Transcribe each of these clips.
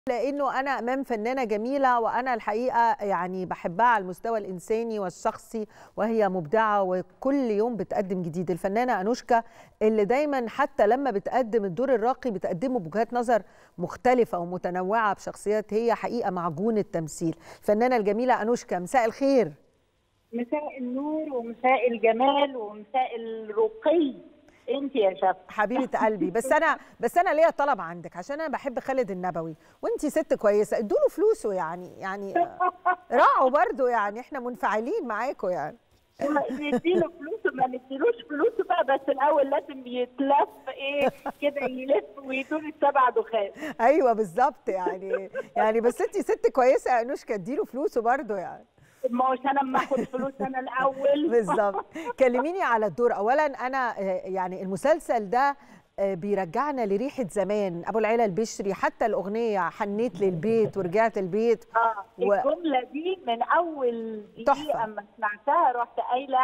لأنه أنا أمام فنانة جميلة، وأنا الحقيقة يعني بحبها على المستوى الإنساني والشخصي، وهي مبدعة وكل يوم بتقدم جديد. الفنانة أنوشكا اللي دايما حتى لما بتقدم الدور الراقي بتقدمه بوجهات نظر مختلفة ومتنوعة بشخصيات، هي حقيقة معجون التمثيل. الفنانة الجميلة أنوشكا، مساء الخير. مساء النور ومساء الجمال ومساء الرقي. انت يا شيخ حبيبه قلبي، بس انا ليا طلب عندك، عشان انا بحب خالد النبوي وانت ست كويسه، ادوا له فلوسه يعني راعوا برضه، يعني احنا منفعلين معاكم يعني. نديله فلوسه ما نديلوش فلوسه بقى، بس الاول لازم يتلف كده، يلف ويدور السبع دخان. ايوه بالظبط، يعني بس انت ست كويسه يا انوشكا، اديله فلوسه برضه يعني. ما هوش انا اما اخد فلوس انا الاول. بالظبط. كلميني على الدور. اولا انا يعني المسلسل ده بيرجعنا لريحه زمان، ابو العلا البشري، حتى الاغنيه حنيت للبيت ورجعت البيت. الجمله دي من اول دقيقه اما سمعتها رحت قايله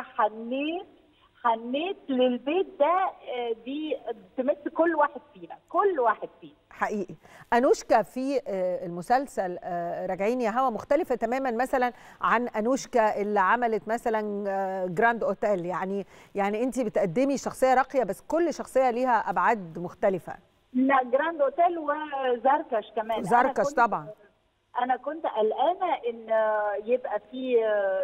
حنيت للبيت ده. دي تمس كل واحد فينا، كل واحد فينا حقيقي. أنوشكا في المسلسل راجعين يا هوا مختلفة تماما مثلا عن أنوشكا اللي عملت مثلا جراند اوتيل، يعني انت بتقدمي شخصية راقية بس كل شخصية ليها أبعاد مختلفة. لا، جراند اوتيل وزركش كمان. زركش طبعا. أنا كنت قلقانة إن يبقى في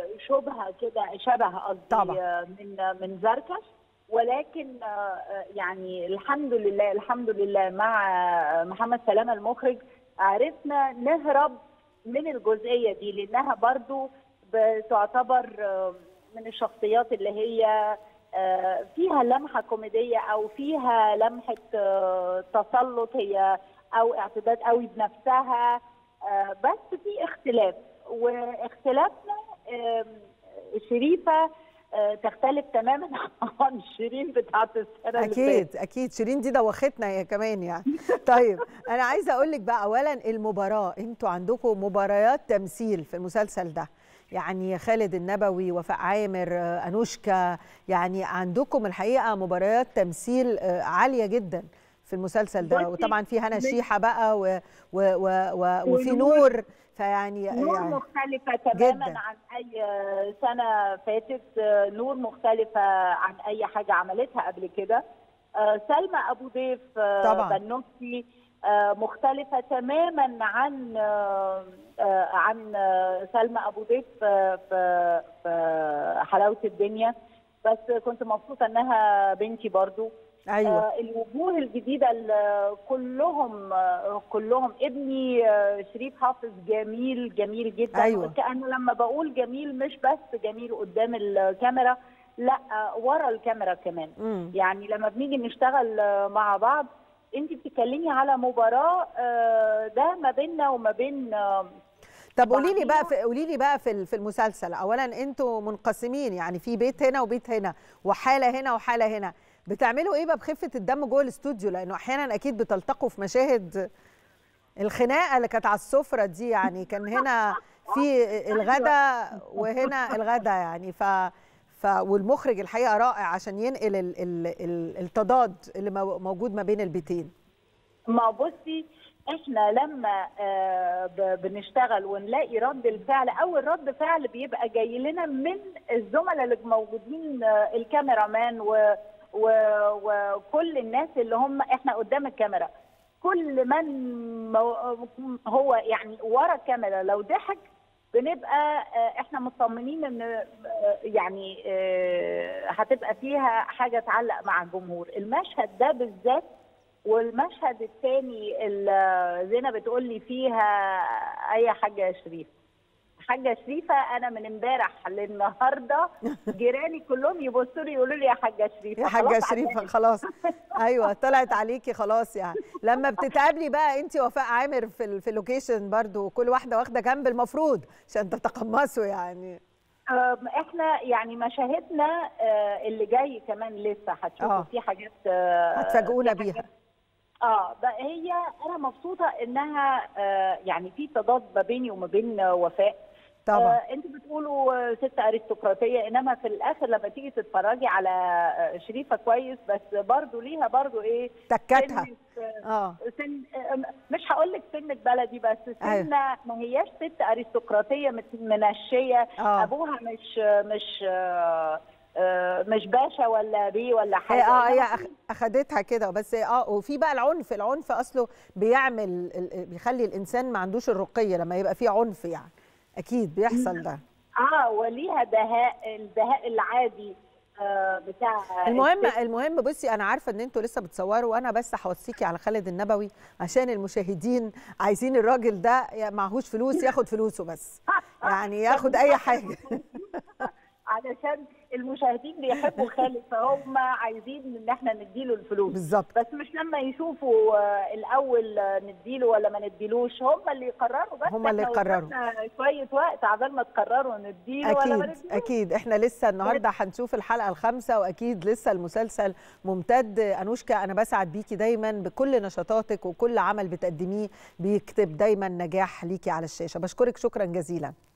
شبه قصدي من زركش، ولكن يعني الحمد لله مع محمد سلامة المخرج عرفنا نهرب من الجزئية دي، لأنها برضو بتعتبر من الشخصيات اللي هي فيها لمحة كوميدية أو فيها لمحة تسلط هي أو اعتداد قوي بنفسها، بس في اختلاف، واختلافنا شريفة تختلف تماما عن شيرين بتاعت السنه اللي فاتت. اكيد شيرين دي دوختنا هي كمان يعني. طيب انا عايزه اقول لك بقى، اولا المباراه، انتوا عندكم مباريات تمثيل في المسلسل ده، يعني خالد النبوي، وفاء عامر، أنوشكا، يعني عندكم الحقيقه مباريات تمثيل عاليه جدا في المسلسل ده، وطبعا في هنا شيحه بقى وفي نور، فيعني نور مختلفة تماما جداً عن أي سنة فاتت، نور مختلفة عن أي حاجة عملتها قبل كده. سلمى أبو ضيف بنوتي مختلفة تماما عن سلمى أبو ضيف في حلاوة الدنيا، بس كنت مبسوطة إنها بنتي برضو. أيوة. الوجوه الجديده كلهم ابني شريف حافظ جميل جدا. أيوة. انا لما بقول جميل مش بس جميل قدام الكاميرا، لا ورا الكاميرا كمان. يعني لما بنيجي نشتغل مع بعض انت بتتكلمي على مباراه ده ما بيننا وما بين. طب قولي لي بقى في المسلسل، اولا انتوا منقسمين، يعني في بيت هنا وبيت هنا وحاله هنا وحاله هنا، بتعملوا ايه بقى بخفه الدم جوه الاستوديو؟ لانه احيانا اكيد بتلتقوا في مشاهد الخناقه اللي كانت على السفره دي، يعني كان هنا في الغدا وهنا الغدا، يعني والمخرج الحقيقه رائع عشان ينقل التضاد اللي موجود ما بين البيتين. ما بصي، احنا لما بنشتغل ونلاقي رد الفعل، اول رد فعل بيبقى جاي لنا من الزملاء اللي موجودين، الكاميرامان وكل الناس اللي هم احنا قدام الكاميرا، كل من هو يعني ورا الكاميرا لو ضحك بنبقى احنا مطمنين ان يعني هتبقى فيها حاجه تعلق مع الجمهور. المشهد ده بالذات والمشهد الثاني اللي زينب بتقول لي فيها اي حاجه يا شريف، حاجه شريفه، انا من امبارح للنهارده جيراني كلهم يبصوا لي يقولوا لي يا حاجه شريفه، يا حاجه شريفه خلاص. ايوه طلعت عليكي خلاص. يعني لما بتتقابلي بقى انت وفاء عامر في اللوكيشن برضو، كل واحده واخده جنب المفروض عشان تتقمصوا يعني. احنا يعني مشاهدنا اللي جاي كمان لسه هتشوفوا في حاجات هتفاجئونا بيها. بقى هي انا مبسوطه انها يعني في تضاد ما بيني وما بين وفاء، طبعا. انتوا بتقولوا ست ارستقراطيه، انما في الاخر لما تيجي تتفرجي على شريفه كويس، بس برضو ليها برضو ايه، تكتها. سن مش هقول لك سنة بلدي، بس سنة ما هياش ست ارستقراطيه منشيه. ابوها مش باشا ولا بيه ولا حاجه. هي اخدتها كده بس. وفي بقى العنف اصله بيخلي الانسان ما عندوش الرقيه لما يبقى فيه عنف، يعني اكيد بيحصل ده. وليها الدهاء العادي بتاع. المهم بصي، انا عارفه ان انتوا لسه بتصوروا، وانا بس هوصيكي على خالد النبوي عشان المشاهدين عايزين الراجل ده معهوش فلوس ياخد فلوسه بس، يعني ياخد اي حاجه. علشان المشاهدين بيحبوا خالد، فهم عايزين ان احنا نديله الفلوس بالظبط، بس مش لما يشوفوا الاول نديله ولا ما نديلوش، هم اللي يقرروا. بس هم اللي يقرروا. شويه وقت عبال ما تقرروا نديله أكيد ولا ما نديلوش. اكيد احنا لسه النهارده هنشوف الحلقه ال5، واكيد لسه المسلسل ممتد. انوشكا، انا بسعد بيكي دايما بكل نشاطاتك، وكل عمل بتقدميه بيكتب دايما نجاح ليكي على الشاشه. بشكرك شكرا جزيلا.